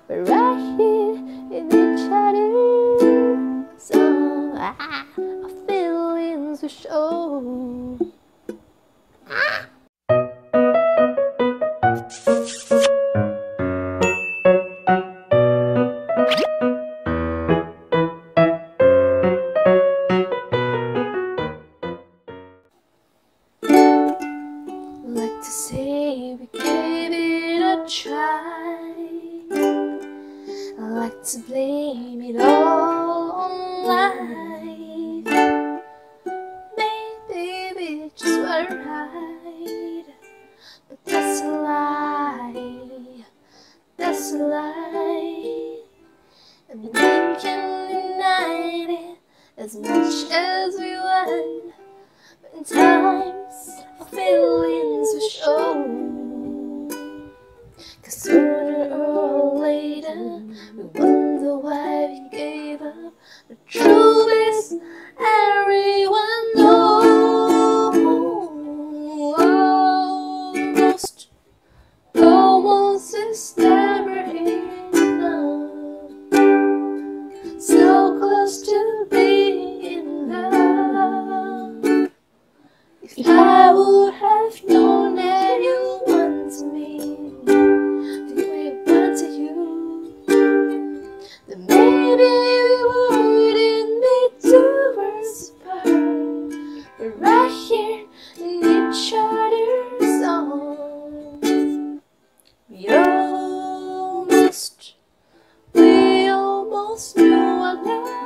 We're right here in each other's song. Our feelings will show. Like to say we gave it a try. I like to blame it all on life. Maybe we just weren't right, but that's a lie, that's a lie. And we can deny it as much as we want, but in times our feelings will show. 'Cause sooner or later we wonder why we gave up. The truth is everyone knows. Almost is never enough. So close to being in love. If I would have known that you wanted me the way I wanted you, then maybe we wouldn't be too worlds apart. We're right here in each other's arms. We almost knew our love.